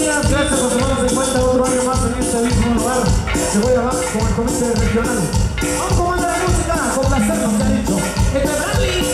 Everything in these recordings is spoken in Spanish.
días, gracias por tomarnos en cuenta otro año más en este mismo lugar. Se voy a bajar con el comité regional. Vamos a comandar la música, complacernos, ya dicho. ¡Este es Bradley!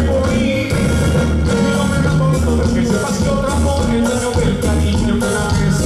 Que se pasó otro amor, el dueño del cariño que una vez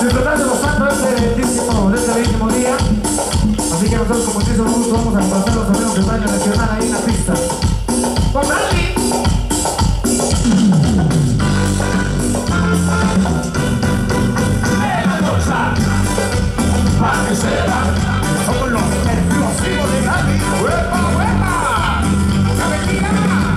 disfrutando bastante de este bellísimo día. Así que nosotros como muchísimo gusto vamos a complacer a los amigos que están en la nacional ahí en la pista. ¡Con Randy! ¡En la noche! ¡Para que sepan! Somos los explosivos de Randy. ¡Huepa, huepa! ¡Una mentira!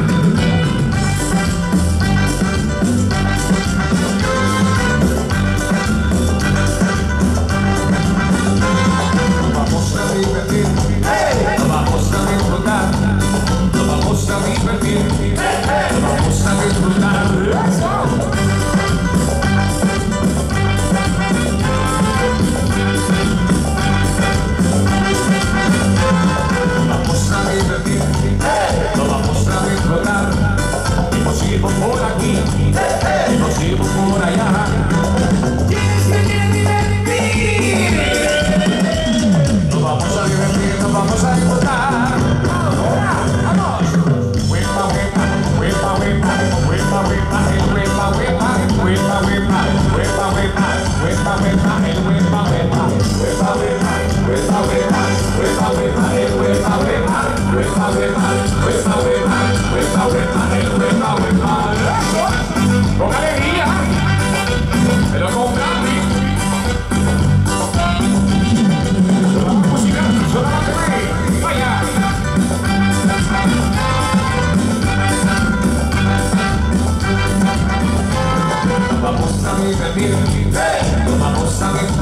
Por aquí, y nos iremos por allá. ¿Quiénes se quieren divertir? Nos vamos a divertir, nos vamos a disfrutar. ¡Vamos! ¡Huepa, huepa! ¡Huepa, huepa! ¡Huepa, huepa! ¡El huepa, huepa! ¡Huepa, huepa! ¡Huepa, huepa! ¡Huepa, huepa! ¡El huepa, huepa! ¡Huepa, huepa! ¡Huepa, huepa! ¡Huepa, huepa! ¡El huepa, huepa! ¡Huepa, huepa! ¡Huepa, huepa! ¡Huepa, huepa! ¡El huepa, huepa! ¡Con alegría! ¡Pero con Randy! ¡La música! ¡Solamente ve! ¡Vaya! Vamos a divertir, vamos a disfrutar.